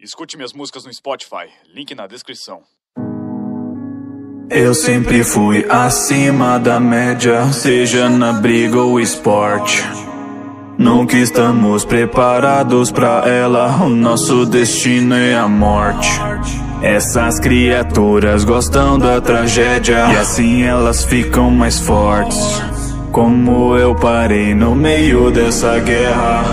Escute minhas músicas no Spotify, link na descrição. Eu sempre fui acima da média, seja na briga ou esporte. Nunca estamos preparados pra ela, o nosso destino é a morte. Essas criaturas gostam da tragédia, e assim elas ficam mais fortes. Como eu parei no meio dessa guerra.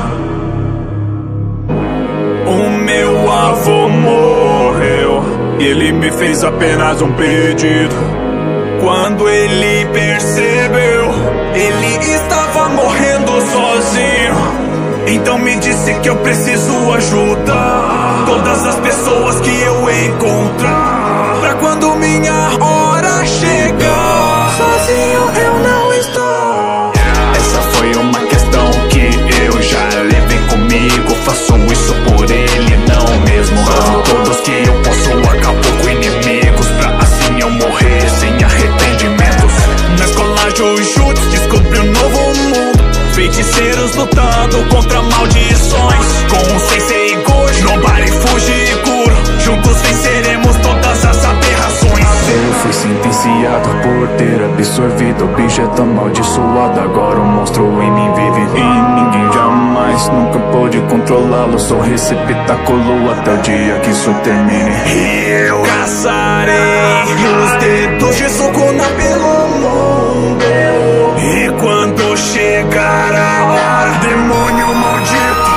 O meu avô morreu, e ele me fez apenas um pedido. Quando ele percebeu, ele estava morrendo sozinho. Então me disse que eu preciso ajudar todas as pessoas que eu encontrar, pra quando minha hora chegar, sozinho eu não estou. Essa foi uma questão que eu já levei comigo. Faço isso por ele, não mesmo. Amo todos que eu posso, acabo com inimigos, pra assim eu morrer sem arrependimentos. Na escola Jujutsu descobri um novo mundo, feiticeiros lutando contra maldições. Com o Sensei Gojo, Nobari Fujikuro, juntos venceremos todas as aberrações. Eu fui sentenciado por ter absorvido objeto amaldiçoado. Agora o monstro em mim vive e ninguém jamais nunca pôde controlá-lo. Sou receptáculo até o dia que isso termine. E eu caçarei os dedos de Sukuna pelo mundo. E quando chegar a hora, demônio maldito,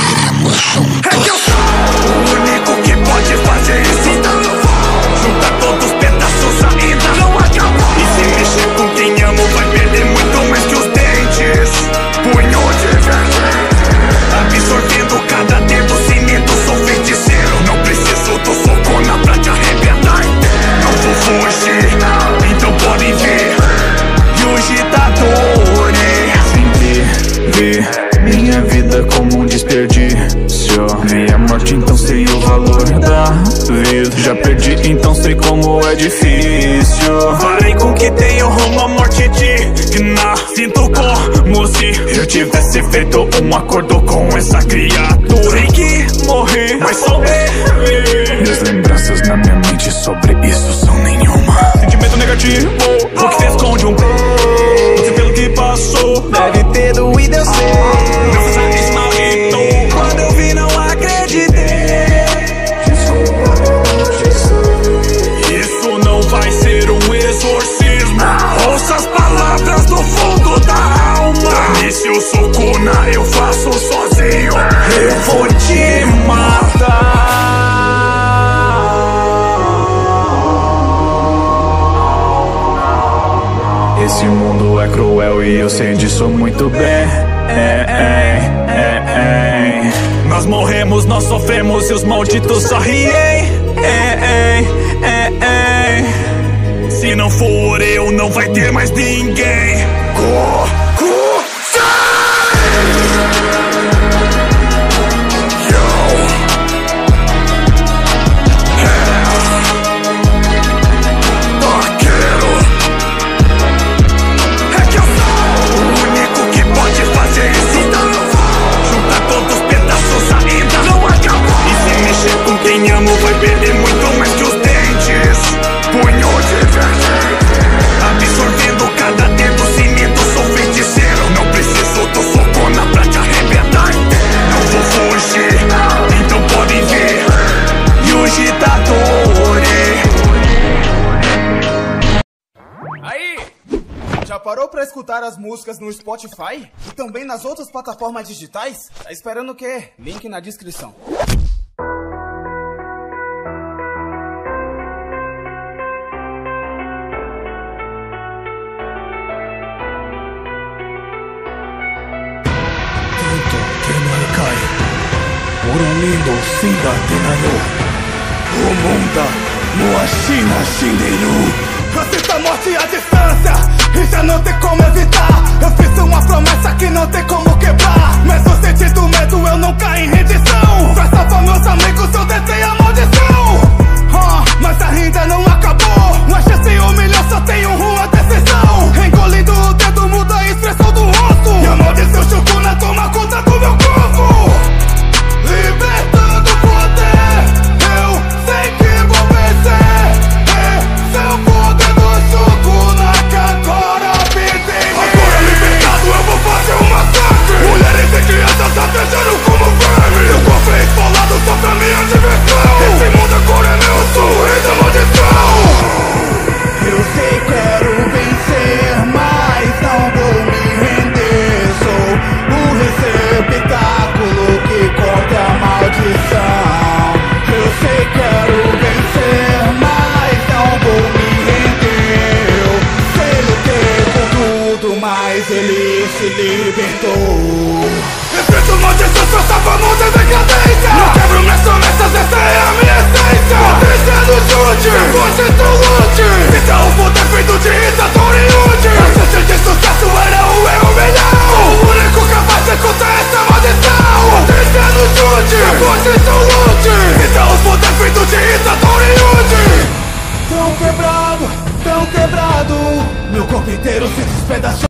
é que eu sou o único que pode fazer isso. Então eu vou juntar todos os pedaços ainda não acabou. E se mexer com quem amo vai perder muito mais que os dentes. Punho de verdade, absorvendo cada dedo, cimento, sou feiticeiro. Não preciso do Sukuna pra te arrebentar inteiro. Não vou fugir, então podem ver. E os ditadores sempre vê minha vida como um desperdício. Vi a morte, então sei o valor da vida. Já perdi, então sei como é difícil. Parei com o que tenho rumo à morte digna. Sinto como se eu tivesse feito um acordo com essa criatura. Sei que morri, mas sobrevivi. Minhas lembranças na minha mente sobre isso são nenhuma. Sentimento negativo, o que se esconde um pouco. Você pelo que passou, deve ter doído, eu sei. Meu sangue esmalditou, quando eu vi não acreditei. Isso não vai ser um exorcismo. Ouça as palavras do fundo da alma. E se o Sukuna eu faço sozinho, eu vou te matar. Esse mundo é cruel e eu sei disso muito bem. Nós morremos, nós sofremos e os malditos sorriem. Se não for eu, não vai ter mais ninguém. Quem amo vai perder muito mais que os dentes. Punho de verdade, absorvendo cada dedo, cimento, sou feiticeiro. Não preciso do Sukuna pra te arrebentar inteiro. Não vou fugir, então podem ver. E os ditadores. Aí! Já parou pra escutar as músicas no Spotify? E também nas outras plataformas digitais? Tá esperando o quê? Link na descrição. Assista a morte à distância e já não tem como evitar. Eu fiz uma promessa que não tem como quebrar. Mas eu senti do medo, eu não caí em rendição. Pra salvar meus amigos eu tentei a maldição. Mas ainda não acabou. Uma chance e um milhão, só tem uma decisão. Engolindo o dedo, muda a expressão do rosto. E a maldição Sukuna toma conta do meu corpo, libertando o poder. diversão. Esse mundo agora é meu, sou o rei da maldição. Eu sei, quero vencer, mas não vou me render. Sou o receptáculo que conta a maldição. Eu sei, quero vencer, mas não vou me render. Eu sei, lutei com tudo, mas ele se libertou. Enfrento maldição, só salva mundo em decadência. Não quebro minhas promessas, essa é a minha essência. Potência no chute, força do lute. Então o poder feito de Itadori Yuji. A chance de sucesso era o erro milhão. O único capaz de contar essa maldição. Potência no chute, força do lute. Então o poder feito de Itadori Yuji. Tão quebrado, meu corpo inteiro se despedaçou.